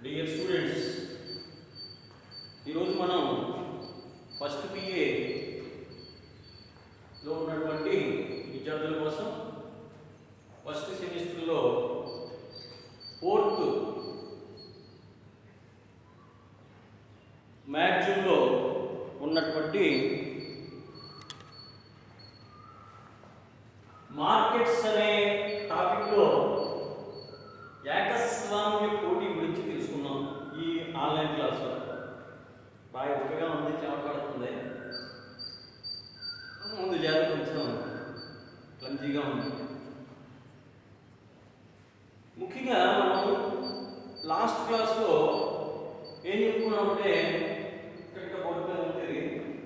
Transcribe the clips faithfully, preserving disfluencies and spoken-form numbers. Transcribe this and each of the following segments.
Dear students, ఈరోజు మనం first పిఏలో ఉన్నటువంటి విద్యార్థుల కోసం ఫస్ట్ సెమిస్టర్లో ఫోర్త్ మ్యాగ్జిన్లో ఉన్నటువంటి మార్కెట్స్ అనే టాపిక్లో ఏకస్వామ్య పోటీ గురించి తెలుసుకున్నాం. ఈ ఆన్లైన్ క్లాస్లో బాగా ఎక్కువగా ఉంది, చెమటపడుతుంది, ముందు జాగ్రత్త కొంచెం క్లంజీగా ఉంది. ముఖ్యంగా మనం లాస్ట్ క్లాస్లో ఏం చెప్పుకున్నామంటే ఇక్కడ బోర్డు మీద ఉంటుంది,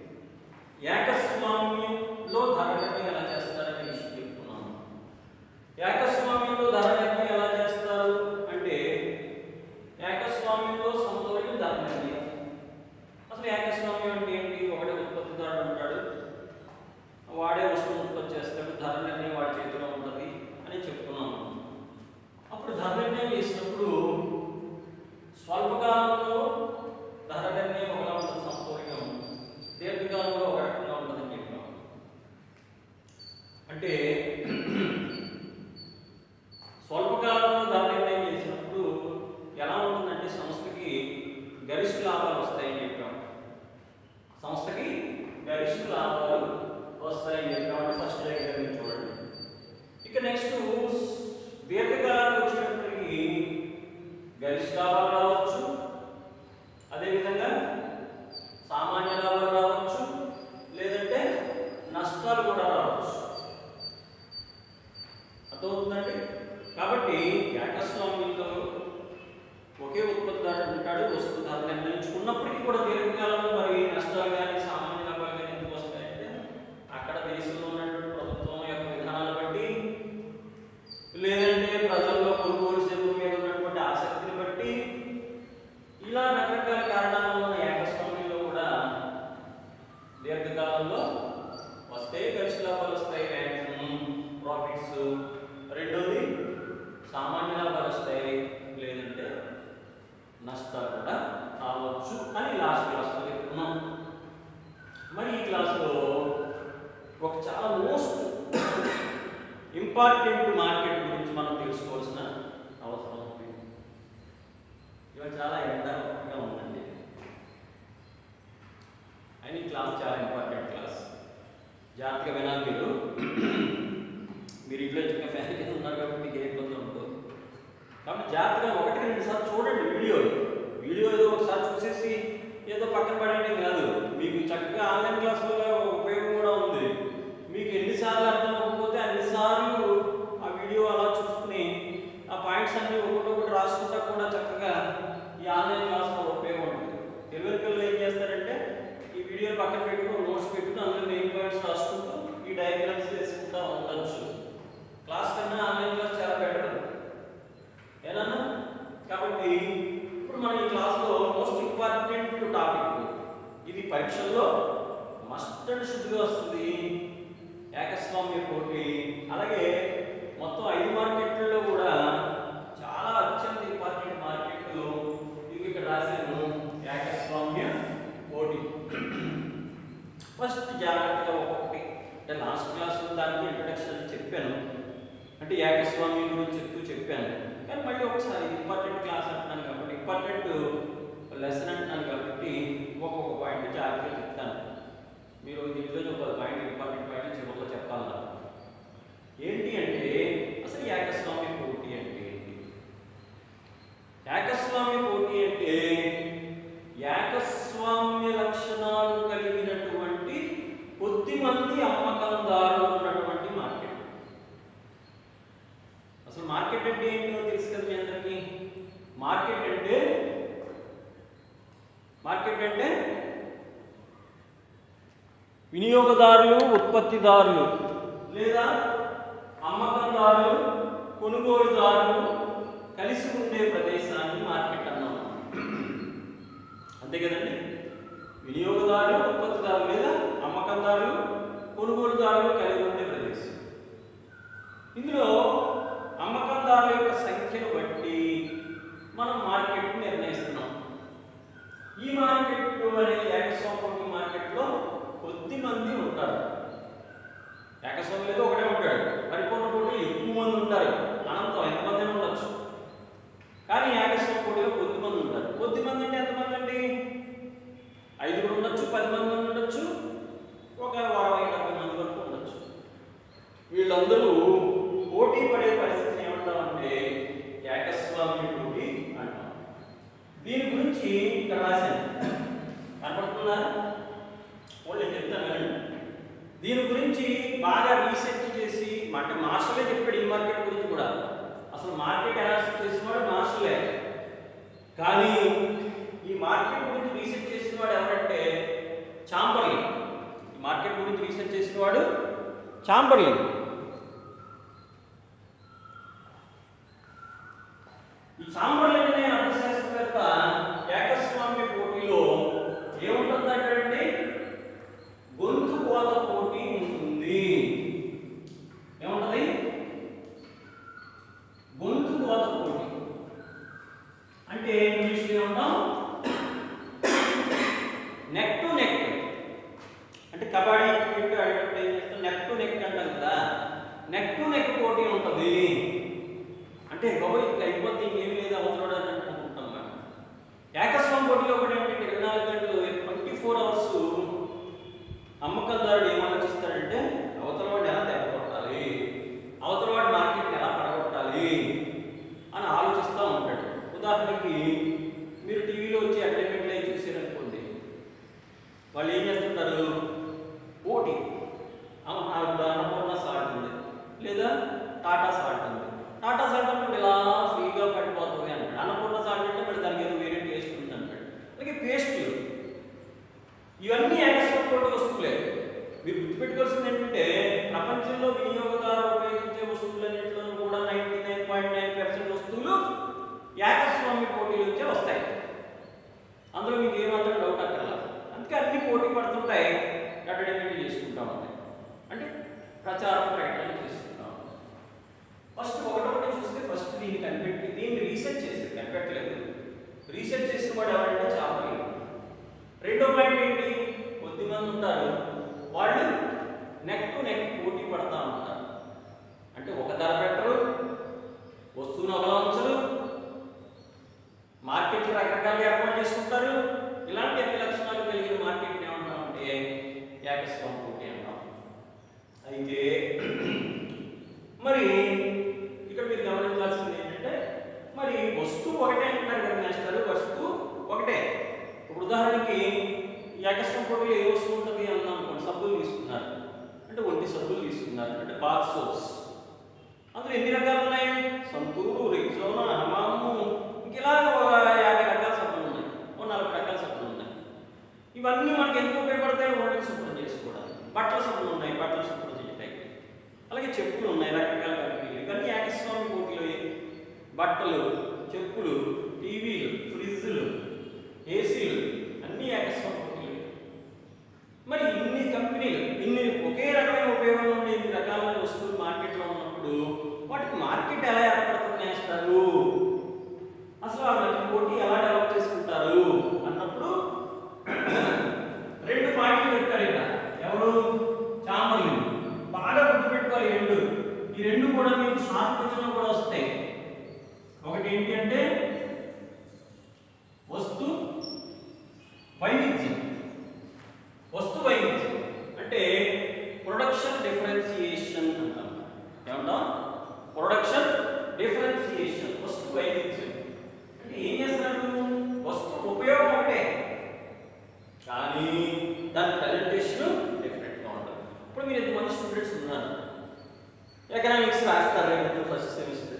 ఏకస్వామ్యంలో ధర నిర్ణయం ఎలా చేస్తారనే విషయం చెప్పుకున్నాం. ఏకస్వామ్యంలో ధర నిర్ణయం ఎలా చేస్తారు అంటే ఏకస్వామ్యంలో సమతౌల్యం ధర నిర్ణయం. అసలు ఏకస్వామ్యం అంటే ఏంటి? ఒకటే ఉత్పత్తిదారుడు ఉంటాడు, వాడే వస్తువును ఉత్పత్తి చేస్తాడు, ధర నిర్ణయం వాడి చేతిలో ఉంటుంది అని చెప్పుకున్నాం. అప్పుడు ధర నిర్ణయం చేసినప్పుడు స్వల్పకాలంలో ధర నిర్ణయం ఒకలా ఉంటుంది, సమతౌల్యంగా ఉంటుంది, దీర్ఘకాలంలో ఒక రకంగా ఉంటుందని చెప్పాం. అంటే స్వల్పకాలంలో ధర నిర్ణయం చేసినప్పుడు ఎలా ఉంటుందంటే సంస్థకి గరిష్ట లాభాలు వస్తాయని చెప్పాం. సంస్థకి గరిష్ట లాభాలు వస్తాయని చెప్పాం. ఫస్ట్ డయాగ్రామ్ చూడండి. ఇక నెక్స్ట్ దీర్ఘకాలానికి వచ్చేటప్పటికి గరిష్ట లాభాలు రావచ్చు, అదేవిధంగా సామాన్య లాభాలు రావచ్చు, లేదంటే నష్టాలు కూడా రావచ్చు. అర్థమవుతుందండి? కాబట్టి ఏకస్వామ్యంలో ఒకే ఉత్పత్తిదారుడు ఉంటాడు, వస్తువు ధర నిర్ణయించుకున్నప్పటికీ కూడా దీర్ఘకాలంలో మరి నష్టాలు కానీ సామాన్య లాభాలు కానీ ఎందుకు వస్తాయంటే అక్కడ దేశంలో ఉన్నటువంటి ప్రభుత్వం యొక్క విధానాలు బట్టి, లేదంటే ప్రజల్లో కొనుగోలు సేవల మీద ఉన్నటువంటి ఆసక్తిని బట్టి, ఇలా రకరకాల కారణాల వల్ల ఏకస్వామ్యంలో కూడా దీర్ఘకాలంలో వస్తాయి, గరిష్ట లాభాలు వస్తాయి, మ్యాక్సిమం ప్రాఫిట్స్. రెండోది సామాన్య లాభాలు వస్తాయి, లేదంటే నష్టాలు కూడా రావచ్చు అని లాస్ట్ క్లాస్లో చెప్పుకున్నాం. మరి ఈ క్లాస్లో ఒక చాలా మోస్ట్ ఇంపార్టెంట్ మార్కెట్ గురించి మనం తెలుసుకోవాల్సిన అవసరం ఉంది. ఇవాళ చాలా ఎండగా ఉందండి, అని క్లాస్ చాలా ఇంపార్టెంట్ క్లాస్, జాగ్రత్తగా వినాలి. మీరు మీరు ఇంట్లో చిన్న ఫ్యాన్ కింద ఉన్నారు కాబట్టి మీకు ఏ ఇబ్బంది ఉండదు. కాబట్టి జాగ్రత్తగా ఒకటి రెండు సార్లు చూడండి వీడియో. వీడియో ఏదో ఒకసారి చూసేసి ఏదో పక్కన పడేయడం కాదు, మీకు చక్కగా ఆన్లైన్ క్లాస్ వల్ల ఉపయోగం కూడా ఉంది. మీకు ఎన్నిసార్లు అర్థం అవ్వకపోతే అన్నిసార్లు ఆ వీడియో అలా చూసుకుని ఆ పాయింట్స్ అన్ని ఒకటి ఒకటి రాసుకుంటా కూడా చక్కగా ఈ ఆన్లైన్ క్లాస్ వల్ల ఉపయోగం ఉంటుంది. తెలియని పిల్లలు ఏం చేస్తారంటే ఈ వీడియో పక్కన పెట్టుకుని నోట్స్ పెట్టుకుని అందులో మెయిన్ పాయింట్స్ రాసుకుంటూ ఈ డయాగ్రామ్స్ వేసుకుంటా ఉండొచ్చు. క్లాస్ కన్నా ఆన్లైన్ క్లాస్ చాలా బెటర్ ఏనా? కాబట్టి ఇప్పుడు మనం ఈ క్లాస్లో మోస్ట్ ఇంపార్టెంట్ టాపిక్, ఇది పరీక్షల్లో మస్ట్ అండ్ షుడ్గా వస్తుంది, ఏకస్వామ్య పోటీ. అలాగే మొత్తం ఐదు మార్కెట్లలో కూడా చాలా అత్యంత ఇంపార్టెంట్ మార్కెట్లు ఇవి ఇక్కడ రాశాను, ఏకస్వామ్య పోటీ. ఫస్ట్ జాగ్రత్తగా ఒక్కొక్కటి, అంటే లాస్ట్ క్లాస్లో దానికి ఇంట్రడక్షన్ చెప్పాను, అంటే ఏకస్వామ్యం గురించి చెప్తూ చెప్పాను. కానీ మళ్ళీ ఒకసారి ఇంపార్టెంట్ క్లాస్ అంటున్నాను కాబట్టి, ఇంపార్టెంట్ లెసన్ అంటున్నాను కాబట్టి ఒక్కొక్క పాయింట్ జాగ్రత్తగా చెప్తాను. మీరు దీంట్లో ఒక పాయింట్ ఇంపార్టెంట్ పాయింట్ చివరిలో చెప్పాలి. ఏంటి అంటే అసలు ఏకస్వామ్య పోటీ అంటే ఏంటి? ఏకస్వామ్య పోటీ అంటే ఏకస్వామ్య లక్షణాలు కలిగినటువంటి కొద్ది మంది అమ్మకందారులు ఉన్నటువంటి మార్కెట్. అసలు మార్కెట్ అంటే ఏంటో తెలుసు కదా మీ అందరికీ. మార్కెట్ అంటే మార్కెట్ అంటే వినియోగదారులు, ఉత్పత్తిదారులు, లేదా అమ్మకందారులు, కొనుగోలుదారులు కలిసి ఉండే ప్రదేశాన్ని మార్కెట్ అన్నాం. అంతే కదండి? వినియోగదారులు, ఉత్పత్తిదారులు లేదా అమ్మకందారులు, కొనుగోలుదారులు కలిగి ఉండే ప్రదేశం. ఇందులో అమ్మకందారుల యొక్క సంఖ్యను బట్టి మనం మార్కెట్ని నిర్ణయిస్తాం. మంది ఉంటారు, అనంతం ఎంతమంది ఉండొచ్చు. కానీ ఏకస్వం పోటీలో కొద్ది మంది ఉంటారు. కొద్ది మంది అంటే ఎంతమంది అండి? ఐదుగురు ఉండొచ్చు, పది మంది ఉండొచ్చు, ఒక అరవై డెబ్బై మంది వరకు ఉండొచ్చు. వీళ్ళందరూ పోటీ పడే పరిస్థితిని ఏమంటామంటే ఏకస్వామ్య పోటీ అంటాం. దీని గురించి ఇక్కడ రాశాను, కనపడుతుందా? వాళ్ళు నేను చెప్తాను వినండి. దీని గురించి బాగా రీసెర్చ్ చేసి, అంటే మాస్టర్లే చెప్పాడు ఈ మార్కెట్ గురించి కూడా. అసలు మార్కెట్ అనాలిసిస్ చేసిన వాడు మాస్టర్లే, కానీ ఈ మార్కెట్ గురించి రీసెర్చ్ చేసిన వాడు ఎవరంటే చాంబర్లిన్. ఈ మార్కెట్ గురించి రీసెర్చ్ చేసిన వాడు చాంబర్లిన్. ఈ చాంబర్లిన్ అనే అర్థశాస్త్రవేత్త ఏకస్వామ్య పోటీలో ఏముంటుందంటే గొంతు కోత పోటీ ఉంటుంది. ఏముంటది? గొంతు కోత పోటీ అంటే ఇంగ్లీష్లో ఏమంటాం? Neck to neck. అంటే కబడ్డీ క్రికెట్ ఆడేటప్పుడు ఏం చేస్తాం? నెక్ టు నెక్ అంటాం కదా. నెక్ టు నెక్ పోటీ ఉంటుంది. అంటే బాబు ఇంకా అయిపోతే ఇంకేమీ లేదు అవతలడు అని అనుకుంటాం మనం. ఏకస్వామ్య పోటీలో కూడా ఏంటంటే ఇరవై నాలుగు గంటలు ట్వంటీ ఫోర్ అవర్స్ అమ్మకందారుడు ఏం ఆలోచిస్తాడంటే అవతల వాడిని ఎలా తెగొట్టాలి, అవతల వాడి మార్కెట్ని ఎలా పడగొట్టాలి అని ఆలోచిస్తూ ఉంటాడు. ఉదాహరణకి మీరు టీవీలో వచ్చి అడ్వర్టైజ్మెంట్లు అవి చూసారనుకోండి, వాళ్ళు ఏం చేస్తుంటారు? పోటీ, అన్నపూర్ణ సాల్ట్ ఉంది లేదా టాటా సాల్ట్ ఉంది. టాటా సాల్ట్ అంటే ఇలా ఫ్రీగా పడిపోతుంది అంటాడు. అన్నపూర్ణ సాల్ట్ అంటే మరి దానికి ఏదో వేరే టేస్ట్ ఉంది అంటాడు. అలాగే పేస్ట్లు, ఇవన్నీ ఏకస్వామ్య పోటీ వస్తువులే. మీరు గుర్తుపెట్టుకోవాల్సింది ఏంటంటే ప్రపంచంలో వినియోగదారులు ఉపయోగించే వస్తువులన్నింటిలో కూడా ninety nine point nine percent వస్తువులు ఏకస్వామ్య పోటీలు వచ్చే వస్తాయి. అందులో మీకు ఏమాత్రం డౌట్ అక్కర్లా. అందుకే అన్ని పోటీ పడుతుంటాయి, అడ్వర్టైజ్మెంట్ చేసుకుంటా ఉంటాయి, అంటే ప్రచారం ప్రకటన చేసుకుంటా ఉంటాయి. ఫస్ట్ ఒకటొకటి చూస్తే ఫస్ట్ దీన్ని కనిపెట్టి దీన్ని రీసెర్చ్ చేసి కనిపెట్టలేదు. రీసెర్చ్ చేసిన వాడు ఎవరంటే చాంబర్లిన్. రెండో పాయింట్ ఏంటి? కొద్ది మంది ఉంటారు, వాళ్ళు నెక్ టు నెక్ పోటీ పడతా ఉంటారు. అంటే ఒక ధర పెట్టరు, వస్తువును ఒకలా ఉంచరు, మార్కెట్లు రకరకాలుగా ఏర్పాటు చేసుకుంటారు. ఇలాంటి అన్ని లక్షణాలు కలిగిన మార్కెట్ని ఏమంటామంటే ఏకస్వామ్య పోటీ అంటాం. అయితే మరి ఇక్కడ మీరు గమనించాల్సింది ఏంటంటే మరి వస్తువు ఒకటే అంటున్నారు కదా మాస్టర్, వస్తువు ఒకటే. ఇప్పుడు ఉదాహరణకి ఏకస్వామ్య పోటీలో ఏ వస్తువు ఉంటుంది అన్నాం అనుకోండి, సబ్బులు తీసుకున్నారు అంటే ఒంటి సబ్బులు తీసుకున్నారు అంటే బాత్ సోప్స్. అందులో ఎన్ని రకాలు ఉన్నాయి? సంతూరు, రెక్సోనా, హమాము, ఇంకెలా యాభై రకాల సబ్బులు ఉన్నాయి, ఓ నలభై రకాల సబ్బులు ఉన్నాయి. ఇవన్నీ మనకి ఎందుకు ఉపయోగపడతాయి? ఒంటికి శుభ్రం చేసుకోవడానికి. బట్టల సబ్బులు ఉన్నాయి, బట్టలు శుభ్రం చేయడానికి. అలాగే చెప్పులు ఉన్నాయి, రకరకాల కంపెనీలు. ఇవన్నీ ఏకస్వామ్య పోటీలో బట్టలు, చెప్పులు, టీవీలు, ఫ్రిడ్జ్లు, ఏసీలు అన్నీ ఏకస్వామ్య పోటీలు. మరి ఇన్ని కంపెనీలు, ఇన్ని ఒకే రకమైన ఉపయోగం ఉండే ఇన్ని రకాలైన వస్తువులు మార్కెట్లో ఉన్నప్పుడు వాటికి మార్కెట్ ఎలా ఏర్పడుతుంది చేస్తారు, అసలు ఆ మధ్య పోటీ ఎలా డెవలప్ చేసుకుంటారు అన్నప్పుడు రెండు పాయింట్లు చెప్పారు ఇక్కడ. ఎవరు? చాంబర్లిన్. బాగా గుర్తుపెట్టుకోవాలి రెండు. ఈ రెండు కూడా మీకు షార్ట్ క్వశ్చన్లో కూడా వస్తాయి. ఒకటి ఏంటి అంటే వస్తు వైవిధ్యం. వస్తు వైవిధ్యం అంటే ప్రొడక్షన్ డిఫరెన్సియేషన్ అంటాం. ఏమంటాం? ప్రొడక్షన్ డిఫరెన్సియేషన్, వస్తు వైవిధ్యం. అంటే ఏం చేస్తున్నాడు? వస్తువు ఉపయోగం ఒకటే కానీ దాని ప్రజెంటేషన్ డిఫరెంట్గా ఉంటుంది. ఇప్పుడు మీరు ఎంతమంది స్టూడెంట్స్ ఉన్నారు, ఎకనామిక్స్ రాస్తారు ఫస్ట్ సెమిస్టర్,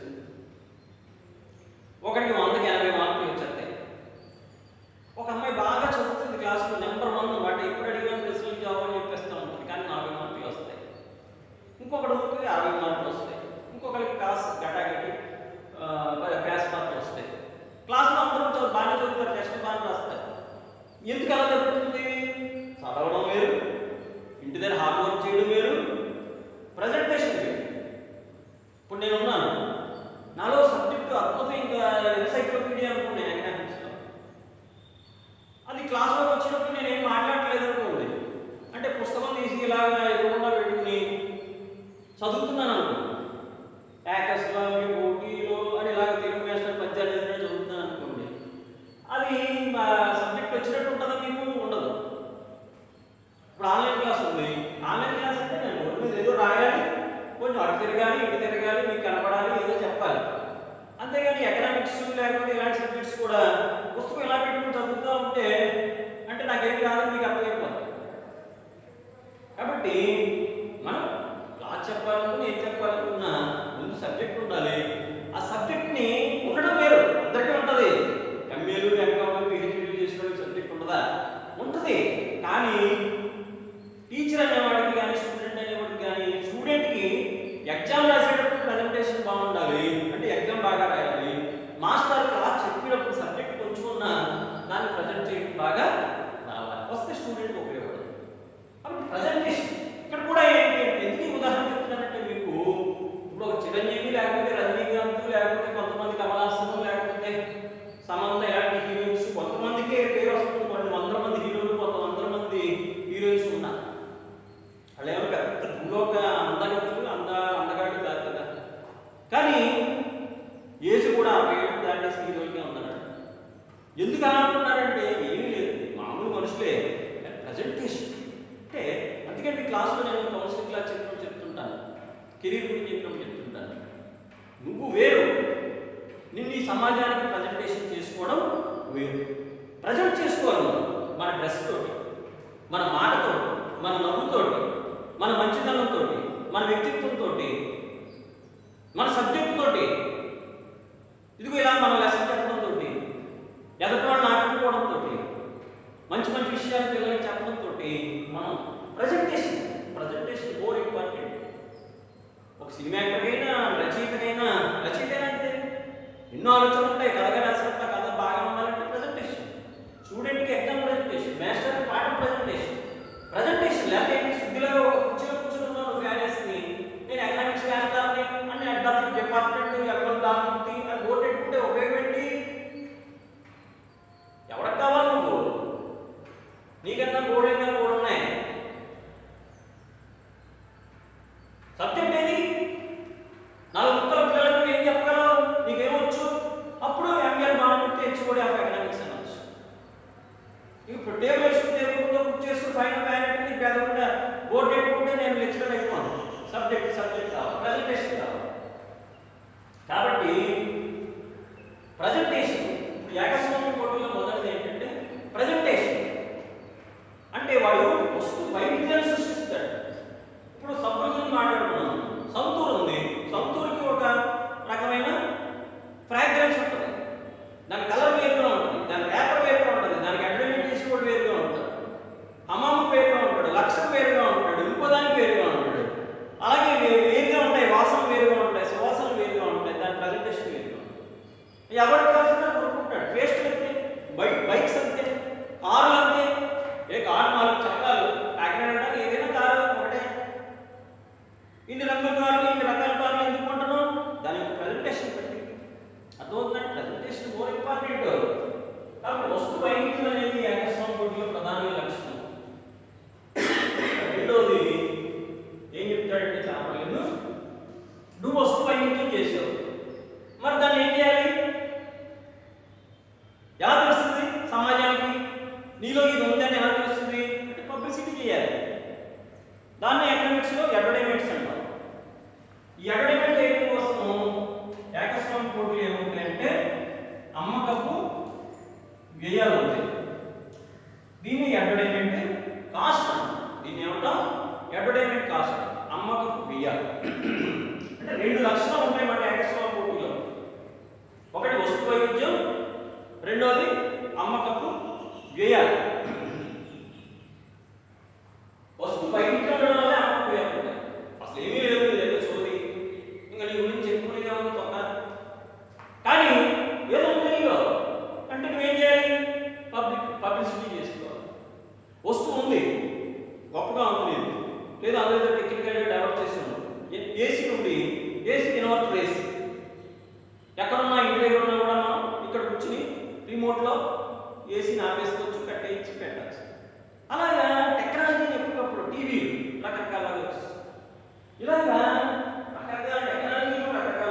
ఒకరికి వందకి ఎనభై మార్కులు వచ్చేస్తాయి. ఒక అమ్మాయి బాగా చదువుతుంది క్లాసులో, నెంబర్ వన్, వాటి ఎప్పుడు అడిగిన ప్రశ్నలు జవాబు చెప్పేస్తూ ఉంటుంది, కానీ నలభై మార్కులు వస్తాయి. ఇంకొకరికి అరవై మార్కులు వస్తాయి, ఇంకొకరికి క్లాస్ గటాగట్టి క్లాస్ మార్కులు వస్తాయి. క్లాసులో అందరూ చదువు బాగా చదువుతారు, టెస్ట్ బాగా రాస్తారు. ఎందుకు అలా జరుగుతుంది? చదవడం వేరు, ఇంటి దగ్గర హార్డ్ వర్క్ చేయడం వేరు, ప్రజెంటేషన్ వేరు. ఇప్పుడు నేను ఉన్నాను, నాలో సబ్జెక్టు అద్భుతం, ఇంకా ఎన్సైక్లోపీడియా అనుకోండి ఎకనామిక్స్లో, అది క్లాస్లో వచ్చినప్పుడు నేను ఏం మాట్లాడలేదు అనుకోండి, అంటే పుస్తకం తీసి ఇలాగా ఎదురుకుండా పెట్టుకుని చదువుతున్నాను అనుకో, ఏకస్వామి పోటీలో అని ఇలాగ తెలుగు మాస్టర్ పద్యాలు ఏదైనా చదువుతున్నాను అనుకోండి, అది మా సబ్జెక్ట్ వచ్చినట్టు ఉంటుందా మీకు? ఉండదు. ఇప్పుడు ఆన్లైన్ క్లాస్ ఉంది, ఆన్లైన్ క్లాస్ అంటే నేను బోర్డు మీద ఏదో రాయాలి, కొంచెం అటు తిరగాలి ఇటు తిరగాలి, మీకు కనపడాలి, ఏదో చెప్పాలి. అంతేగాని ఎకనామిక్స్ లేకపోతే ఇలాంటి సబ్జెక్ట్స్ కూడా పుస్తకం ఇలా పెట్టుకుని చదువుతూ ఉంటే అంటే నాకేమి రాదని మీకు అర్థమైపోతుంది. కాబట్టి మనం క్లాస్ చెప్పాలనుకుని ఏం చెప్పాలనుకున్నా ముందు సబ్జెక్ట్ ఉండాలి. ఆ సబ్జెక్ట్ని ఉండడం వేరు, అందరికీ ఉంటుంది. ఎంఏలు ఎంకాలు పిహెచ్డీలు చేసిన సబ్జెక్ట్ ఉండదా? ఉంటుంది. కానీ టీచర్ అనేవాడికి కానీ స్టూడెంట్ అనేవాడికి కానీ స్టూడెంట్కి ఎగ్జామ్ రాసేటప్పుడు ప్రజెంటేషన్ బాగుండాలి, అంటే ఎగ్జామ్ బాగా రాయాలి. మాస్టర్ క్లాస్ చెప్పేటప్పుడు సబ్జెక్ట్ కొంచెం ఉన్నా దాన్ని ప్రజెంట్ చేయడం బాగా రావాలి, వస్తే స్టూడెంట్కి ఉపయోగపడుతుంది. కాబట్టి ప్రజెంటేషన్ ఇక్కడ కూడా ఏంటి అంటే, ఎందుకు ఉదాహరణ చెప్తున్నానంటే మీకు ఇప్పుడు ఒక చిరంజీవి లేకపోతే రజనీకాంత్ లేకపోతే కొంతమంది కమలాసనం లేకపోతే సమంత ఇలాంటి హీరోయిన్స్ కొంతమందికే పేరు వస్తుంది. కొన్ని వందల మంది హీరోలు కొంత వందల మంది హీరోయిన్స్ ఉన్నారు. వాళ్ళు ఏమో పెద్ద భూలోక అందగతులు అంద అందగాడు కాదు కదా. కానీ ఏజ్ కూడా అరవై ఏళ్ళు దాటేసి హీరోయిన్గా ఉన్నారు. ఎందుకు అలా అంటున్నారంటే ఏమీ లేదు, మామూలు మనుషులే. ప్రజెంటేషన్ అంటే అందుకంటే క్లాస్లో నేను కౌన్సిలింగ్ క్లాస్ చెప్పినప్పుడు చెప్తుంటాను, కెరీర్ గురించి చెప్పినప్పుడు చెప్తుంటాను. నువ్వు వేరు, నిన్ను ఈ సమాజానికి ప్రజెంటేషన్ చేసుకోవడం వేరు. ప్రజెంట్ చేసుకోవాలి మన డ్రెస్ తోటి, మన మాటతో, మన నవ్వుతోటి, మన మంచితనంతో, మన వ్యక్తిత్వంతో, మన సబ్జెక్ట్ తోటి. ఇదిగో ఇలా మన లెసన్ చెప్పడంతో, ఎదటి వాళ్ళని ఆడుకోవడంతో, మంచి మంచి విషయాలు పిల్లలకి చెప్పడంతో మనం ప్రజెంటేషన్ ప్రజెంటేషన్ మోర్ ఇంపార్టెంట్. ఒక సినిమా యాక్టర్కైనా రచయితకైనా రచయితైనా అంటే ఎన్నో ఆలోచనలు ఉంటాయి. కథగా రాసినట్టు కథ బాగా ఉండాలంటే ప్రజెంటేషన్. స్టూడెంట్కి ఎగ్జామ్ ప్రజెంటేషన్, మాస్టర్కి పాఠం ప్రజెంటేషన్. ప్రజెంటేషన్ లేకపోతే శుద్ధిలో కూర్చొని కూర్చున్నాను ఫ్యాన్ వేసుకుని నేను ఎకనామిక్స్ వేస్తాను అని అడ్డాలి డిపార్ట్మెంట్ ఎక్కడ దాని అని బోర్డు పెట్టుకుంటే ఉపయోగం ఏంటి? ఎవరికి కావాలి నువ్వు? నీకన్నా బోర్డు అయినా బోర్డు ఉన్నాయి. సబ్జెక్ట్ ఏది? నాలుగు ముక్కల పిల్లలకు ఏం చెప్పగలవు? నీకేమొచ్చు? అప్పుడు ఎంఎల్ బాగుంటే హెచ్ఓడి ఆఫ్ ఎకనామిక్స్ అనొచ్చు. ఇప్పుడు టేబుల్ వేసుకుంటే బుక్ చేసుకుని ఫైనల్ ఫ్యాన్ నీకు పెద్దకుండా బోర్డు పెట్టుకుంటే నేను లెక్చరర్ అయిపోను. సబ్జెక్ట్ సబ్జెక్ట్ కావాలి, ప్రజెంటేషన్ కావాలి. కాబట్టి ప్రజెంటేషన్ ఇప్పుడు ఏకస్వామి పోటీలో మొదటిది ఏంటంటే ప్రజెంటేషన్. అంటే వాడు వస్తు వైవిధ్యాన్ని సృష్టిస్తాడు. ఇప్పుడు సబ్బుల గురించి మాట్లాడుతున్నాం. సంతూర్ ఉంది, సంతూర్కి ఒక రకమైన ఫ్రాగ్రెన్స్ ఉంటుంది, దాని కలర్ వేరుగా ఉంటుంది, దాని రేపర్ వేరుగా ఉంటుంది, దానికి అడ్వర్టైజ్మెంట్ చేసి కూడా వేరుగా ఉంటాడు, హమాము వేరుగా ఉంటాడు, లక్ష్యం వేరుగా ఉంటాడు, ఇంకో దానికి వేరుగా ఉంటాడు. అలాగే వేరుగా ఉంటాయి, వాసన వేరుగా ఉంటాయి, సువాసన వేరుగా ఉంటాయి, దాని ప్రజెంటేషన్ వేరుగా ఉంటుంది. ఎవరికి కావాల్సిన కొనుక్కుంటాడు. టేస్ట్ అంతే, బైక్ బైక్స్ అంతే, కార్లు అంతే. ఏ కారు నాలుగు చక్రాలు ప్యాకెట్ అంటే ఏదైనా కారు ఒకటే. ఇన్ని రంగుల కార్లు ఇన్ని రకాల కార్లు ఎందుకు కొంటున్నాం? దాని యొక్క ప్రజెంటేషన్ పెట్టి అర్థమవుతుందంటే ప్రజెంటేషన్ మోర్ ఇంపార్టెంట్. కాబట్టి వస్తు వైవిధ్యం అనేది ఏకస్వామి పోటీలో ప్రధానమైన లక్షణం. రెండోది ఏం చెప్తాడంటే చాపలేదు, నువ్వు వస్తు వైవిధ్యం చేసావు, మరి దాన్ని ఏం చేయాలి? ఎలా తెలుస్తుంది సమాజానికి నీలో ఇది ఉందని ఎలా తెలుస్తుంది అంటే పబ్లిసిటీ చేయాలి. దాన్ని ఎకనామిక్స్లో అడ్వర్టైజ్మెంట్స్ అంటాం. ఈ అడ్వర్టైజ్మెంట్ చేయడం కోసం ఏకస్వామి పోటీలు ఏముంటాయంటే అమ్మకపు వ్యయాలు ఉంటాయి. దీన్ని అడ్వర్టైజ్మెంట్ కాస్ట్ అంటాం. దీన్ని ఏమంటాం? అడ్వర్టైజ్మెంట్ కాస్ట్, అమ్మకపు వ్యయాలు. అంటే రెండు లక్షణాలు ఉంటాయి మన ఏకస్వామి పోటీలో. ఒకటి వస్తు వైవిధ్యం, రెండోది అమ్మకపు వ్యయాలు. వస్తు వైవిధ్యం ఉండడం వల్ల అమ్మకపు వ్యయాలు ఉంటాయి. అసలు ఏమీ లేదు, లేదు సోది, ఇంకా నీ గురించి చెప్పుకునేది ఏమన్నా తొక్క. కానీ ఏదో ఉందో అంటే నువ్వేం చేయాలి? పబ్లిక్ పబ్లిసిటీ చేసుకోవాలి. వస్తువు ఉంది, గొప్పగా ఉంది, లేదా అందరితో టెక్నికల్గా డెవలప్ చేసాము. ఏసీ ఉంది, ఏసీ ఇన్వర్టర్ ఏసీ. ఎక్కడున్నా ఇంటి దగ్గర ఉన్నా కూడా మనం ఇక్కడ కూర్చుని రిమోట్లో ఏసీని ఆపేసుకోవచ్చు, కట్టేయించి పెట్టచ్చు. అలాగా టెక్నాలజీని ఎప్పటికప్పుడు టీవీలు రకరకాలుగా వస్తుంది. ఇలాగా రకరకాల టెక్నాలజీలు రకరకాల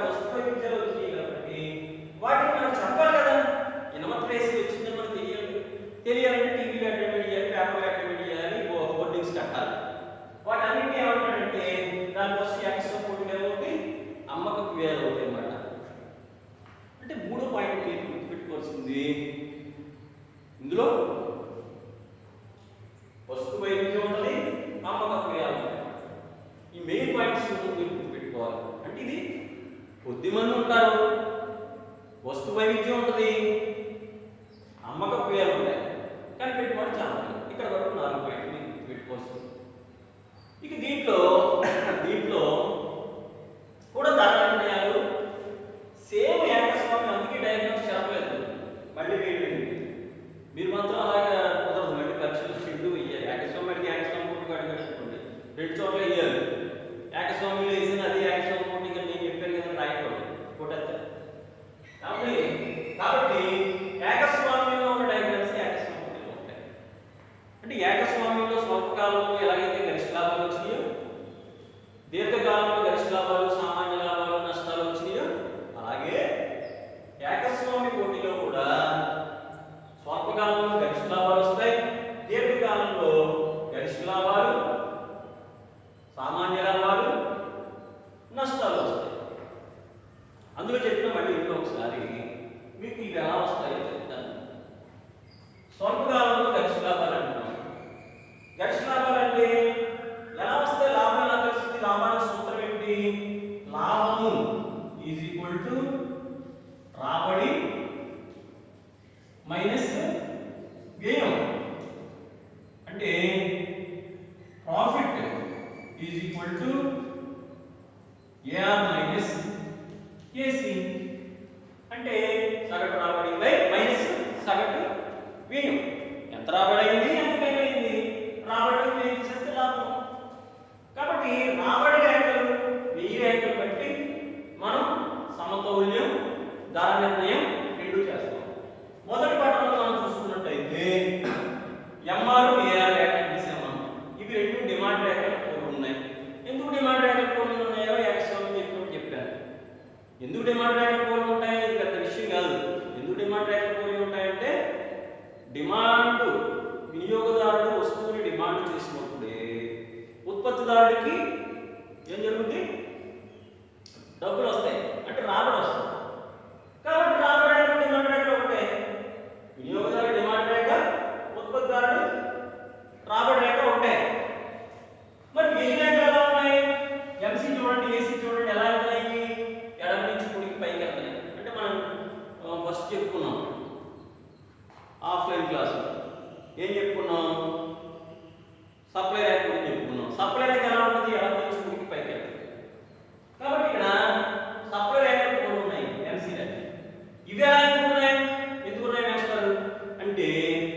చోట్ల వేయాలి. ఏకస్వామిలో వేసిన అది ఏకస్వామి పోటీ కానీ నేను చెప్పాను కదా రాయకూడదు కొట్టేస్తారు. కాబట్టి కాబట్టి ఏకస్వామ్యంలో ఉన్న డయాగ్రామ్స్ ఏకస్వామి పోటీలో ఉంటాయి. అంటే ఏకస్వామ్యంలో స్వల్పకాలంలో ఎలాగైతే గరిష్ట లాభాలు వచ్చినాయో, దీర్ఘకాలంలో గరిష్ట లాభాలు, సామాన్య లాభాలు, నష్టాలు వచ్చినాయో, అలాగే ఏకస్వామి పోటీలో కూడా స్వల్పకాలంలో గరిష్ట లాభాలు వస్తాయి, దీర్ఘకాలంలో గరిష్ట లాభాలు, సామాన్య లాభాలు, నష్టాలు వస్తాయి. అందులో చెప్పిన మళ్ళీ ఇంట్లో ఒకసారి మీకు ఇవి ఎలా వస్తాయో చెప్తాను. స్వల్పకాలంలో గరిష్ట లాభాలు అంటున్నాం. గరిష్ట లాభాలు అంటే ఎలా వస్తాయి? లాభం ఎలా తెలుస్తుంది? లాభానికి సూత్రం ఏంటి? లాభము ఈజ్ ఈక్వల్ టు రాబడి మైనస్ వ్యయం. అంటే profit is equal to AR minus AC. అంటే సగటు రాబడి బై మైనస్ సగటు వ్యయం. ఎంత రాబడి అయింది, ఎంత వ్యయం అయింది, రాబడి వ్యయం చేస్తే లాభం. కాబట్టి రాబడి రేఖలు వెయ్యి రేఖలు బట్టి మనం సమతౌల్యం, ధర నిర్ణయం రెండు చేస్తాం. మొదటి పాఠంలో మనం చూసుకున్నట్టయితే ఎంఆర్ ఏఆర్ రేఖలు తీసాము. ఇవి రెండు డిమాండ్ రేఖలు పోలి ఉన్నాయి. ఎందుకు డిమాండ్ రేఖలు పోలి ఉన్నాయో ఏకస్వామి చెప్పినప్పుడు చెప్పాను. ఎందుకు డిమాండ్ రేఖలు పోలి ఉంటాయి ఇది పెద్ద విషయం కాదు. ఎందుకు డిమాండ్ రేఖలు పోలి ఉంటాయంటే డిమాండ్ వినియోగదారుడు వస్తువుని డిమాండ్ చేసినప్పుడే ఉత్పత్తిదారుడికి ఏం జరుగుతుంది? డబ్బులు వస్తాయి, అంటే రాబడి వస్తుంది. కాబట్టి రాబడి రేఖలు డిమాండ్ రేఖలు ఒకటే. వినియోగదారుడు డిమాండ్ రేఖ, ఉత్పత్తిదారుడు రాబడి రేఖ ఒకటే. మరి వెయ్యి రేఖలు ఎలా ఉన్నాయి? ఎంసీ చూడండి, ఏసీ చూడండి ఎలా వెళ్తాయి? ఎడమ నుంచి కుడికి పైకి వెళ్తాయి. అంటే మనం ఫస్ట్ చెప్పుకున్నాం ఆఫ్లైన్ క్లాస్ ఏం చెప్పుకున్నాం? సప్లై రేఖ గురించి చెప్పుకున్నాం. సప్లై రేఖ ఎలా ఉంటుంది? ఎడమ నుంచి కుడికి పైకి వెళ్తాయి. కాబట్టి ఇక్కడ సప్లై రేఖలు కూడా ఉన్నాయి, ఎంసీ రేఖ. ఇవి ఎలా ఎందుకు ఉన్నాయి? ఎందుకు ఉన్నాయి మాస్టర్ అంటే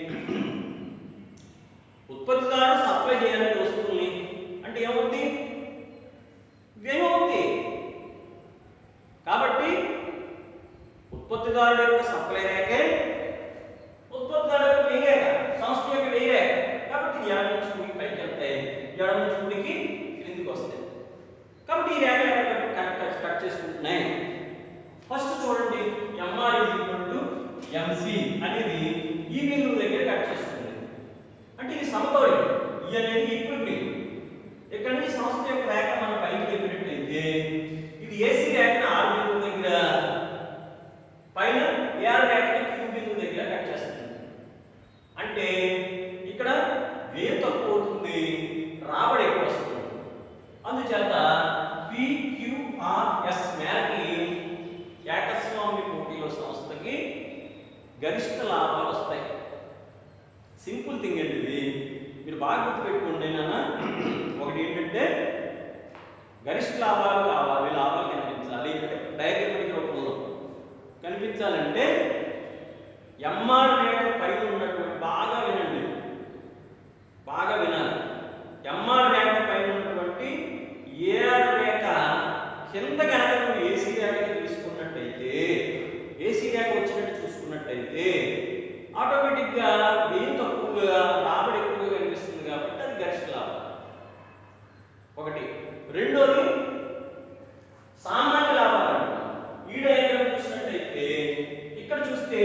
ఉత్పత్తిదారుడు సప్లై చేయాలని వస్తువుల్ని అంటే ఏమవుతుంది? వ్యయం అవుతుంది. కాబట్టి ఉత్పత్తిదారుడు యొక్క సప్లై రేఖే ఉత్పత్తిదారుడు యొక్క వ్యయ రేఖ, సంస్థ యొక్క వ్యయ రేఖ. కాబట్టి ఎడమ నుంచి కుడికి పైకి వెళ్తాయి, ఎడమ నుంచి కుడికి క్రిందికి వస్తాయి. కాబట్టి ఈ రేఖ కట్ కట్ చేసుకుంటున్నాయి. ఫస్ట్ చూడండి, MR is equal to MC అనేది ఈ బిందువు దగ్గర కట్ చేస్తుంది. అంటే ఇది సమతౌల్యం, ఈ అనేది ఈక్విలిబ్రియం. ఇక్కడ నుంచి సంస్థ యొక్క రేఖ మనం పైకి చెప్పినట్టయితే ఇది ఏసీ రేఖను ఆర్ బిందువు దగ్గర, పైన ఏఆర్ రేఖను క్యూ బిందువు దగ్గర కట్ చేస్తుంది. అంటే ఇక్కడ వ్యయం తక్కువ అవుతుంది, రాబడి ఎక్కువ వస్తుంది. అందుచేత పిక్యూఆర్ఎస్ మేరకి ఏకస్వామి పోటీలో సంస్థకి గరిష్ట లాభాలు వస్తాయి. సింపుల్ థింగ్ అండి ఇది, మీరు బాగా గుర్తుపెట్టుకోండి నాన్న. ఒకటి ఏంటంటే గరిష్ట లాభాలు కావాలి, లాభాలు కనిపించాలి అంటే డయాగ్రమాటిక్ రూపంలో కనిపించాలంటే ఎంఆర్ రేఖ పైన ఉన్నటువంటి, బాగా వినండి, బాగా వినాలి. ఎంఆర్ రేఖ పైన ఉన్నటువంటి ఏఆర్ రేఖ కింద కనుక నువ్వు ఏసీ రేఖని తీసుకున్నట్టయితే, ఏసీ రేఖ వచ్చినట్టు చూసుకున్నట్టయితే ఆటోమేటిక్గా వ్యయం తక్కువగా రాబడి ఎక్కువగా కనిపిస్తుంది. కాబట్టి అది గరిష్ట లాభం. ఒకటి. రెండోది సామాన్య లాభాలు. ఈ డయాగ్రామ్ చూసినట్టయితే ఇక్కడ చూస్తే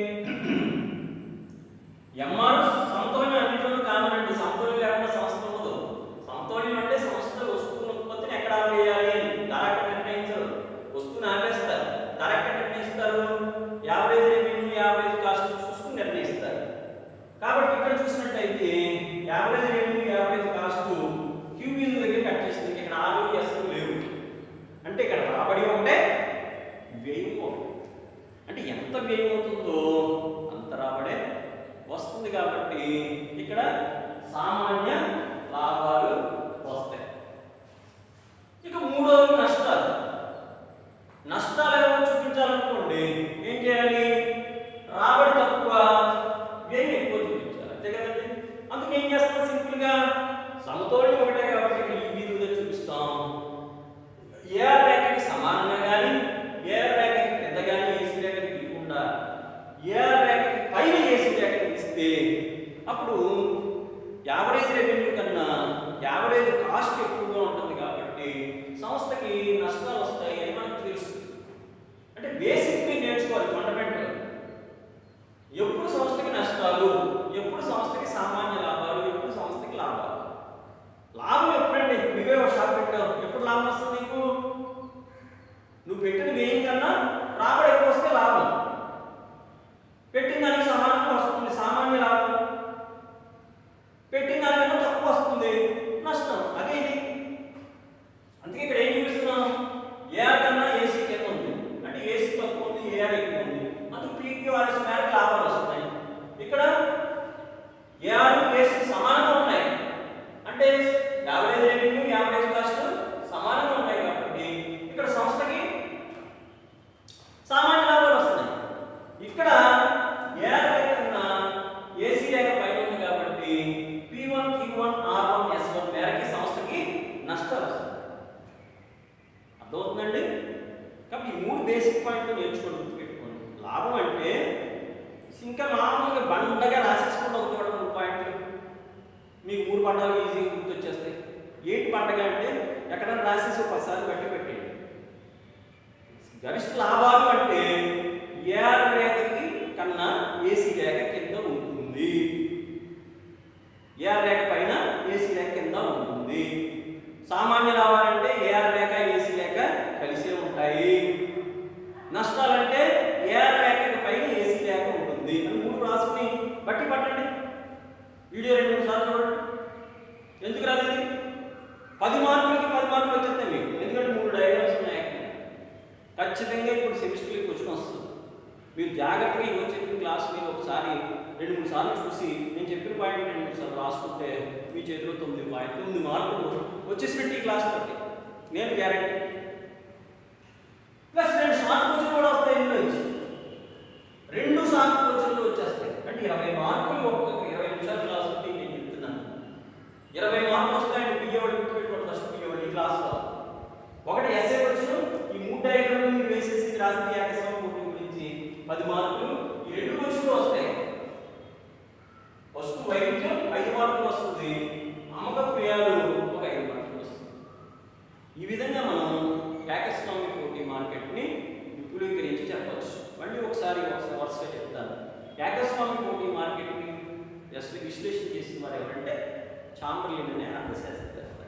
ఎంఆర్ సమతౌల్యం అన్నింటిలోనూ కావాలండి. సమతౌల్యం లేకుండా సంస్థ ఉండదు. సమతౌల్యం అంటే సంస్థ వస్తువుల ఉత్పత్తిని ఎక్కడ ఆపేయాలి అని ధర ఎక్కడ నిర్ణయించరు. వస్తువుని ఆపేస్తారు, ధర ఎక్కడ నిర్ణయిస్తారు? యావరేజ్ రెవెన్యూ, యావరేజ్ కాస్ట్ చూసుకుని నిర్ణయిస్తారు. కాబట్టి ఇక్కడ చూసినట్టయితే average revenue, average cost Q బిందువు దగ్గర కట్ చేస్తుంది. ఇక్కడ ఆరు ఎస్ ఏఆర్ రేఖకి సమానంగా కానీ ఏఆర్ రేఖకి కింద కానీ ఏసీ రేఖకి తీయకుండా ఏఆర్ రేఖకి పైన ఏసీ రేఖకి ఇస్తే అప్పుడు యావరేజ్ రెవెన్యూ కన్నా యావరేజ్ కాస్ట్ ఎక్కువగా ఉంటుంది కాబట్టి సంస్థకి నష్టాలు వస్తాయి అని మనకు తెలుసు. అంటే బేసిక్ మీరు నేర్చుకోవాలి ఫండమెంటల్. ఎప్పుడు సంస్థకి నష్టాలు, ఎప్పుడు సంస్థకి సామాన్య లాభాలు, ఎప్పుడు సంస్థకి లాభాలు. లాభం ఎప్పుడండి? నువ్వే ఒక షాప్ పెట్టావు, ఎప్పుడు లాభం వస్తుంది నీకు? నువ్వు పెట్టిన వ్యయం కన్నా రాబడి ఎక్కువ వస్తే లాభం, పెట్టిన దానికి సమానంగా వస్తుంది సామాన్య లాభం, పెట్టిన దానికన్నా తక్కువ వస్తుంది నష్టం. అదే ఇది. అందుకే ఇక్కడ ఏం చూపిస్తున్నాం? ఏఆర్ కన్నా ఏసీ కింద ఉంది అంటే ఏసీ తక్కువ ఉంది, ఏఆర్ ఎక్కువ ఉంది, అందుకు పీక్యూఆర్ఎస్ మేరకు లాభాలు వస్తున్నాయి. ఇక్కడ ఏఆర్ ఏసీ సమానంగా ఉన్నాయి అంటే యావరేజ్ రెవెన్యూ యావరేజ్ కాస్ట్ సమానంగా ఉన్నాయి కాబట్టి ఇక్కడ సంస్థకి సామాన్య లాభాలు వస్తున్నాయి. ఇక్కడ ఏఆర్ రేఖ కన్నా ఏసీ రేఖ పైన ఉంది కాబట్టి P one Q one R one S one మేరకి సంస్థకి నష్టాలు వస్తాయి. అర్థమవుతుందండి? కాబట్టి ఈ మూడు బేసిక్ పాయింట్లు నేర్చుకోండి, గుర్తుపెట్టుకోండి. లాభం అంటే ఇంకా మామూలుగా బండగా రాసేసుకుంటూ ఒక మూడు పాయింట్లు మీకు మూడు పంటలు ఈజీగా గుర్తొచ్చేస్తాయి. ఏంటి పండగ అంటే ఎక్కడైనా రాసేసి ఒకసారి బట్టి పెట్టేయండి. గరిష్ట లాభాలు అంటే ఏఆర్ రేఖకి కన్నా ఏసీ రేఖ కింద ఉంటుంది, ఏఆర్ రేఖ పైన ఏసీ రేఖ కింద ఉంటుంది. సామాన్య లాభాలంటే ఏఆర్ రేఖ ఏసీ రేఖ కలిసే ఉంటాయి. నష్టాలంటే ఏఆర్ రేఖకి పైన ఏసీ రేఖ ఉంటుంది అని మూడు రాసుకుని బట్టి పట్టండి. వీడియో రెండు మూడు సార్లు చూడండి. ఎందుకు రాదు? పది మార్కులకి పది మార్కులు వచ్చేస్తాయి మీకు, ఎందుకంటే మూడు డయాగ్రామ్స్ ఉన్నాయి. ఖచ్చితంగా ఇప్పుడు సెమిస్టర్కి క్వశ్చన్ వస్తుంది. మీరు జాగ్రత్తగా ఈ వచ్చే క్లాస్ మీరు ఒకసారి రెండు మూడు సార్లు చూసి నేను చెప్పిన పాయింట్ రెండు మూడు సార్లు రాసుకుంటే మీ చేతిలో తొమ్మిది పాయింట్ తొమ్మిది మార్కులు వచ్చేసినట్టు ఈ క్లాస్ బట్టి నేను గ్యారెంటీ. ప్లస్ రెండు షార్ట్ క్వశ్చన్ కూడా వస్తాయి. ఇందులో నుంచి రెండు షార్ట్ క్వశ్చన్లు వచ్చేస్తాయి. అంటే ఇరవై మార్కులు ఒక్కొక్క ఇరవై నిమిషాలు క్లాస్ ఉంటే నేను చెప్తున్నాను ఇరవై మార్కులు వస్తాయండి. పియ్యవాడు గుర్తుపెట్టుకోండి. ఫస్ట్ పియ్యవాడు ఈ క్లాస్లో ఒకటి ఎస్ఏ క్వశ్చన్, ఈ మూడు డయాగ్రామ్లు మీరు వేసేసి రాసిన ఏకస్వామి కోటి గురించి పది మార్కులు. ఈ రెండు క్వశ్చన్లు వస్తాయి. వస్తు వైవిధ్యం ఐదు మార్కులు వస్తుంది, అమ్మకపు వ్యయాలు ఒక ఐదు మార్కులు వస్తుంది. ఈ విధంగా మనం ఏకస్వామి కోటి మార్కెట్ని విపులీకరించి చెప్పవచ్చు. మళ్ళీ ఒకసారి ఒకసారి వరుసగా చెప్తాను. ఏకస్వామి కోటి మార్కెట్ని జస్ట్ విశ్లేషణ చేసిన వారు ఎవరంటే చాంబర్లిన్ అనే అర్థశాస్త్రవేత్త.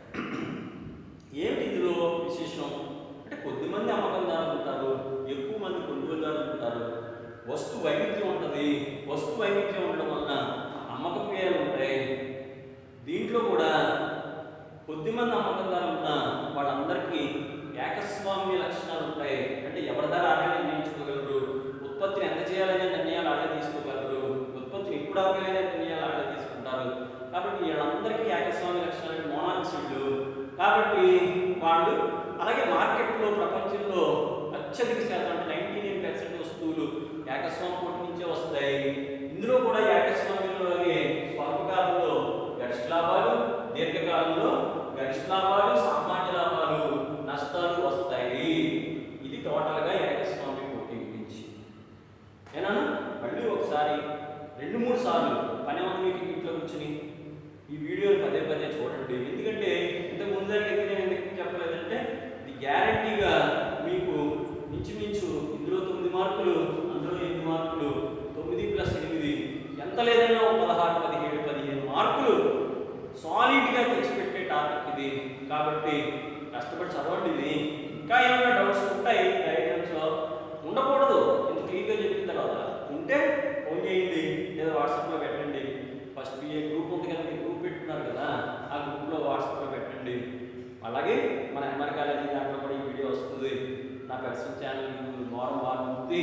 ఏమిటి ఇందులో విశేషం అంటే కొద్దిమంది అమ్మకందారులు ఉంటారు, ఎక్కువ మంది కొనుగోలుదారులు ఉంటారు, వస్తు వైవిధ్యం ఉంటుంది. వస్తు వైవిధ్యం ఉండడం వలన అమ్మకపు వ్యయాలు ఉంటాయి. దీంట్లో కూడా కొద్దిమంది అమ్మకందారులు ఉన్న వాళ్ళందరికీ ఏకస్వామ్య లక్షణాలు ఉంటాయి. అంటే ఎవరి ధర ఆడే నిర్ణయించుకోగలరు, ఉత్పత్తిని ఎంత చేయాలనే నిర్ణయాలు ఆడే తీసుకోగలరు, ఉత్పత్తిని ఎప్పుడు ఆపేయాలనే నిర్ణయాలు ఆడే తీసుకుంటారు. కాబట్టి వీళ్ళందరికీ ఏకస్వామ్య లక్షణాలు మోనాక్సిడ్లు. కాబట్టి వాళ్ళు అలాగే మార్కెట్లో ప్రపంచంలో అత్యధిక శాతం అంటే నైన్టీ నైన్ పర్సెంట్ వస్తువులు ఏకస్వామి కోటి నుంచే వస్తాయి. ఇందులో కూడా ఏకస్వామ్యంలోనే స్వల్పకాలంలో గరిష్ట లాభాలు, దీర్ఘకాలంలో గరిష్ట లాభాలు, సామాన్య లాభాలు, నష్టాలు వస్తాయి. ఇది టోటల్గా ఏకస్వామి కోటి గురించి. ఏనా? మళ్ళీ ఒకసారి రెండు మూడు సార్లు పని మంది మీకు ఇంట్లో కూర్చుని ఈ వీడియోని పదే పదే చూడండి. ఎందుకంటే ఇంతకు ముందు ఎందుకు నేను ఎందుకు చెప్పలేదంటే ఇది గ్యారంటీగా మీకు మించుమించు ఇందులో తొమ్మిది మార్కులు, అందులో ఎనిమిది మార్కులు, తొమ్మిది ప్లస్ ఎనిమిది ఎంత లేదన్నా పదహారు పదిహేడు పదిహేను మార్కులు సాలిడ్గా తెచ్చిపెట్టే టాపిక్ ఇది. కాబట్టి కష్టపడి చదవండి. ఇది ఇంకా ఏమైనా డౌట్స్ ఉంటాయి డయాగ్రామ్స్లో ఉండకూడదు. ఇంత క్లియర్గా చెప్పిన తర్వాత ఉంటే ఫోన్ చేయండి లేదా వాట్సాప్లో పెట్టండి. ఫస్ట్ బిఏ గ్రూప్ ఉంది కదా, మీరు గ్రూప్ పెట్టుకున్నారు కదా, ఆ గ్రూప్లో వాట్సాప్లో పెట్టండి. అలాగే మన ఎంఆర్ కాలేజీ దాంట్లో కూడా ఈ వీడియో వస్తుంది. నా personal channel Moram Bhanumurthy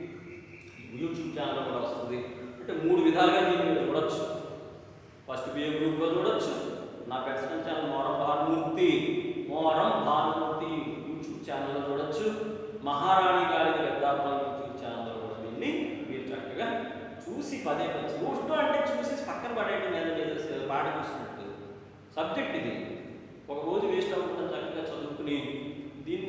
YouTube ఛానల్లో కూడా వస్తుంది. అంటే మూడు విధాలుగా దీన్ని మీరు చూడొచ్చు. ఫస్ట్ బిఏ గ్రూప్లో చూడొచ్చు, నా personal channel Moram Bhanumurthy Moram Bhanumurthy YouTube ఛానల్లో చూడొచ్చు, మహారాణి కాలేజీ పెద్దాపురం యూట్యూబ్ ఛానల్లో కూడా దీన్ని మీరు చక్కగా చూసి పదే పది చూస్తూ అంటే చూసి పక్కన పడేయడం లేదా పాట చూసినట్టు సబ్జెక్ట్ ఇది. ఒక రోజు వేస్ట్ అవ్వకుండా చక్కగా చదువుకుని దీన్ని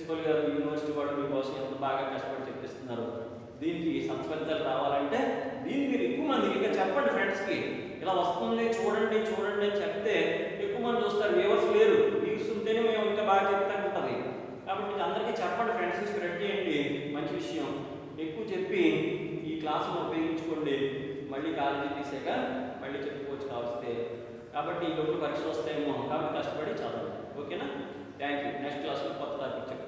ప్రిన్సిపల్ గారు యూనివర్సిటీ వాళ్ళు మీకోసం ఎంత బాగా కష్టపడి చెప్పిస్తున్నారు. దీనికి సత్ఫలితాలు రావాలంటే దీన్ని మీరు ఎక్కువ మందికి ఇంకా చెప్పండి. ఫ్రెండ్స్కి ఇలా వస్తుంది చూడండి చూడండి అని చెప్తే ఎక్కువ మంది చూస్తారు. వ్యూవర్స్ లేరు, వ్యూస్ ఉంటేనే మేము ఇంకా బాగా చెప్తాను ఉంటుంది. కాబట్టి అందరికీ చెప్పండి, ఫ్రెండ్స్కి స్ప్రెడ్ చేయండి. మంచి విషయం ఎక్కువ చెప్పి ఈ క్లాసును ఉపయోగించుకోండి. మళ్ళీ కాలేజీ తీసాక మళ్ళీ చెప్పుకోవచ్చు కావస్తే. కాబట్టి ఈ లోపల పరీక్షలు వస్తాయేమో, కాబట్టి కష్టపడి చదవండి. ఓకేనా? Thank you. నెక్స్ట్ క్లాస్లో కొత్త టాపిక్ చెప్తాను.